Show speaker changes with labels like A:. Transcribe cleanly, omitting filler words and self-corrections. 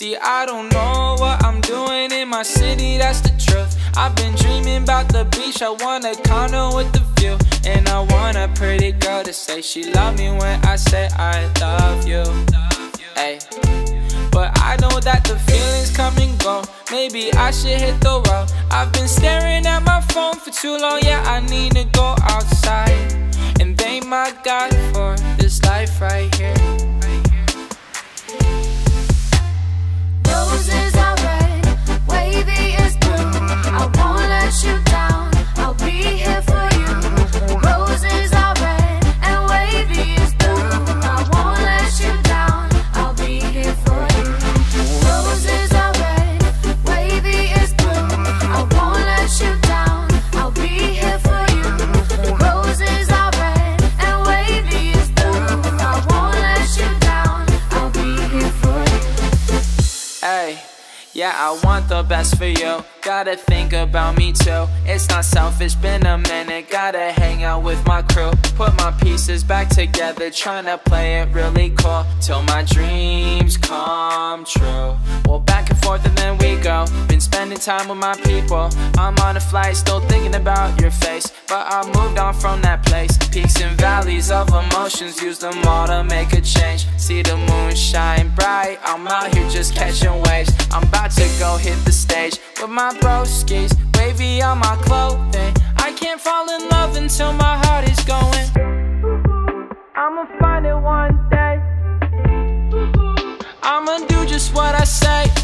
A: See, I don't know what I'm doing in my city, that's the truth. I've been dreaming about the beach, I want a condo with the view. And I want a pretty girl to say she love me when I say I love you. Ay. But I know that the feelings come and go. Maybe I should hit the road. I've been staring at my phone for too long. Yeah, I need to go outside and thank my God for this life right here.
B: Roses are red, wavy is blue. I won't let you down, I'll be here for you. Roses are red and wavy is blue. I won't let you down, I'll be here for you. Roses are red, wavy is blue. I won't let you down, I'll be here for you. Roses are red and wavy is blue. I won't let you down, I'll be here for you.
A: Hey, yeah, I want the best for you. Gotta think about me too. It's not selfish, been a minute. Gotta hang out with my crew. Put my pieces back together, tryna play it really cool till my dreams come true. Well, back and forth and then we go. Been spending time with my people. I'm on a flight, still thinking about your face. But I moved on from that place. Peaks and valleys of emotions, use them all to make a change. See the moon shine bright, I'm out here just catching waves. I'm about to go hit the stage with my broskies, wavy on my clothing. I can't fall in love until my heart is going. I'ma find it one day. I'ma do just what I say.